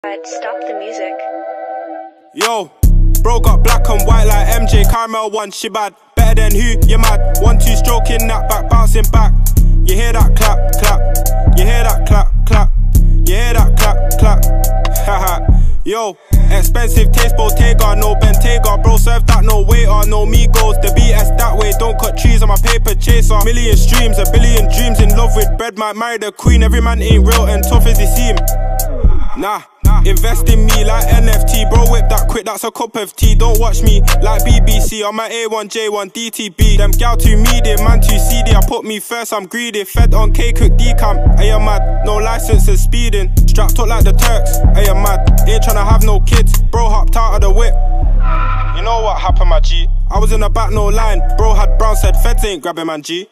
I'd stop the music. Yo, bro got black and white like MJ, Caramel one, she bad. Better than who, you mad. 1-2 stroking that back, bouncing back. You hear that clap, clap. You hear that clap, clap. You hear that clap, clap. Haha. Yo, expensive taste, Bottega, no Bentayga. Bro, serve that, no waiter, no Migos. The BS that way, don't cut trees, I'm a paper chaser. Million streams, a billion dreams, in love with bread, might marry the queen. Every man ain't real and tough as he seem. Nah, invest in me like NFT. Bro, whip that quick, that's a cup of tea. Don't watch me like BBC on my A1, J1, DTB. Them gal too meaty, man too seedy. I put me first, I'm greedy. Fed on K, cook decamp, are you mad? No license and speeding. Strapped up like the Turks, are you mad? Ain't tryna have no kids. Bro hopped out of the whip. You know what happened, my G? I was in the back, no line. Bro had brown, said feds ain't grabbing, man, G.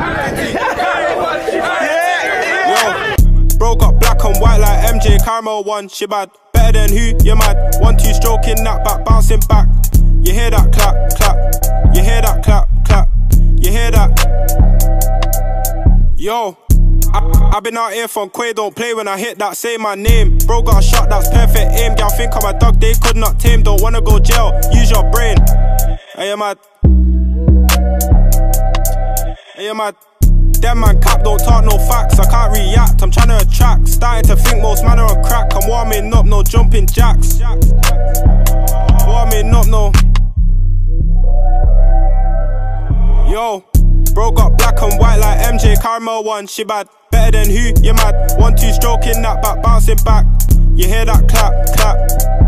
Yo, bro got black and white like MJ, Caramel one, she bad. Better than who, you mad. 1-2 stroking that back, bouncing back. You hear that clap, clap. You hear that clap, clap. You hear that? Yo, I've been out here from Quay, don't play when I hit that, say my name. Bro got a shot, that's perfect aim. Y'all think I'm a dog, they could not tame. Don't wanna go jail, use your brain. Are you mad? Are you mad? Them man cap, don't talk no facts, I can't react, I'm tryna attract. Starting to think most man are on crack, I'm warming up, no jumping jacks. Warming up, no. Yo, bro got black and white like MJ, Caramel one, she bad. Better than who, you mad. 1-2 stroking that back, bouncing back. You hear that clap, clap.